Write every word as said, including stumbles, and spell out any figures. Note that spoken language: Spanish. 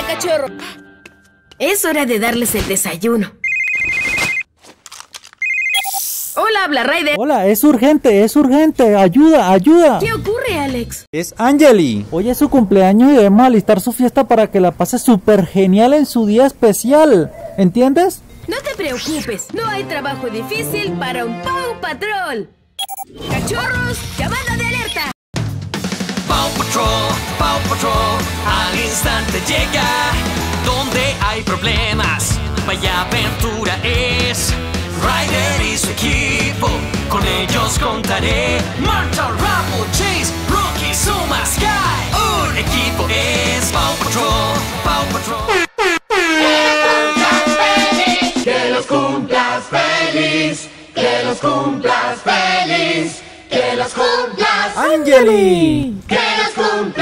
cachorro. Es hora de darles el desayuno. Hola, habla Ryder. Hola, es urgente, es urgente. Ayuda, ayuda. ¿Qué ocurre, Alex? Es Angeli. Hoy es su cumpleaños y debemos alistar su fiesta para que la pase súper genial en su día especial. ¿Entiendes? No te preocupes, no hay trabajo difícil para un Paw Patrol. ¡Cachorros, llamada de alerta! Paw Patrol, Paw Patrol, al instante llega. Donde hay problemas, vaya aventura es. Ryder y su equipo, con ellos contaré. Marta, Rubble, Chase, Rocky, Zuma, Sky. Un equipo es Paw Patrol, Paw Patrol. Que los cumplas feliz, que los cumplas feliz, que los cumplas Angeli. que los cumplas